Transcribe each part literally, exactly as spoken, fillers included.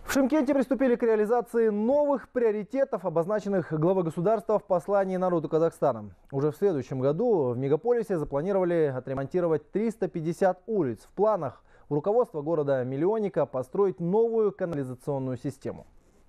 В Шымкенте приступили к реализации новых приоритетов, обозначенных главой государства в послании народу Казахстана. Уже в следующем году в мегаполисе запланировали отремонтировать триста пятьдесят улиц. В планах у руководства города-миллионника построить новую канализационную систему.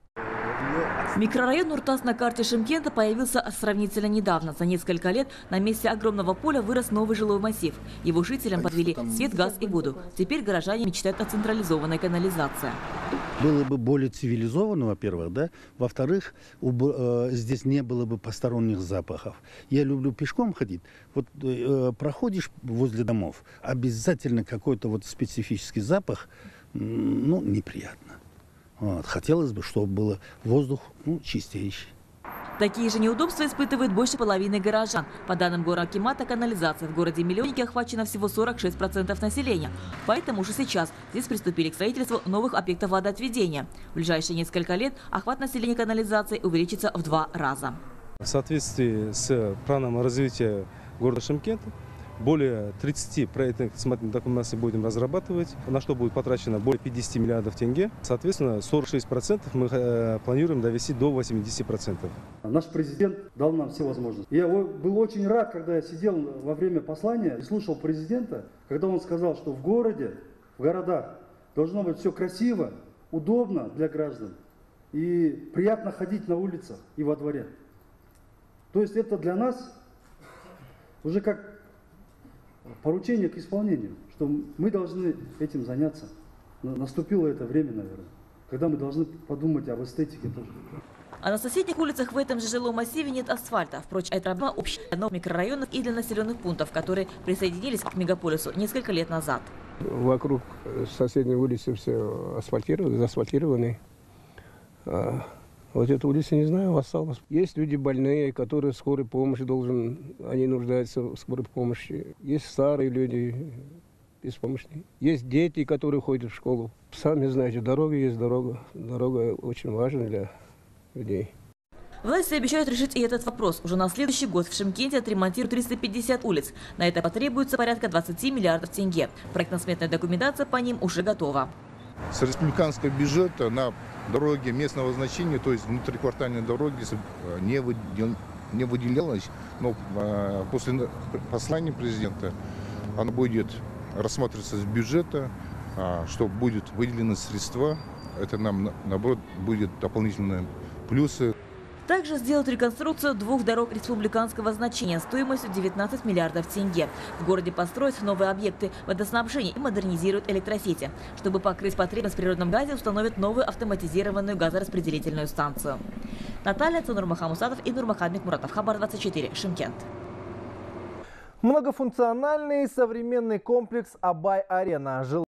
Микрорайон Нуртас на карте Шымкента появился сравнительно недавно. За несколько лет на месте огромного поля вырос новый жилой массив. Его жителям подвели свет, газ и воду. Теперь горожане мечтают о централизованной канализации. Было бы более цивилизованно, во-первых, да. Во-вторых, э, здесь не было бы посторонних запахов. Я люблю пешком ходить. Вот э, проходишь возле домов, обязательно какой-то вот специфический запах, ну, неприятно. Вот. Хотелось бы, чтобы был воздух ну, чистейший. Такие же неудобства испытывает больше половины горожан. По данным горакимата, канализация в городе-миллионнике охвачена всего сорок шесть процентов населения. Поэтому уже сейчас здесь приступили к строительству новых объектов водоотведения. В ближайшие несколько лет охват населения канализации увеличится в два раза. В соответствии с планом развития города Шымкента, более тридцати проектных документаций будем разрабатывать, на что будет потрачено более пятидесяти миллиардов тенге. Соответственно, сорок шесть процентов мы планируем довести до восьмидесяти процентов. Наш президент дал нам все возможности. Я был очень рад, когда я сидел во время послания и слушал президента, когда он сказал, что в городе, в городах должно быть все красиво, удобно для граждан и приятно ходить на улицах и во дворе. То есть это для нас уже как поручение к исполнению, что мы должны этим заняться. Наступило это время, наверное, когда мы должны подумать об эстетике тоже. А на соседних улицах в этом же жилом массиве нет асфальта. Впрочем, это проблема общая для микрорайонов и для населенных пунктов, которые присоединились к мегаполису несколько лет назад. Вокруг соседней улицы все асфальтированы, заасфальтированы. Вот эта улица, не знаю, осталась. Есть люди больные, которые скорой помощи должен, они нуждаются в скорой помощи. Есть старые люди беспомощные. Есть дети, которые ходят в школу. Сами знаете, дорога есть дорога. Дорога очень важна для людей. Власти обещают решить и этот вопрос. Уже на следующий год в Шымкенте отремонтируют триста пятьдесят улиц. На это потребуется порядка двадцати миллиардов тенге. Проектно-сметная документация по ним уже готова. С республиканского бюджета на дороги местного значения, то есть внутриквартальные дороги, не, выдел, не выделялось, но после послания президента оно будет рассматриваться с бюджета, что будет выделены средства, это нам, наоборот, будет дополнительные плюсы. Также сделают реконструкцию двух дорог республиканского значения стоимостью девятнадцать миллиардов тенге. В городе построят новые объекты водоснабжения и модернизируют электросети. Чтобы покрыть потребность в природном газе, установят новую автоматизированную газораспределительную станцию. Наталья Нурмахамусатов и Нурмахамед Муратов. Хабар двадцать четыре. Шымкент. Многофункциональный современный комплекс Абай-Арена.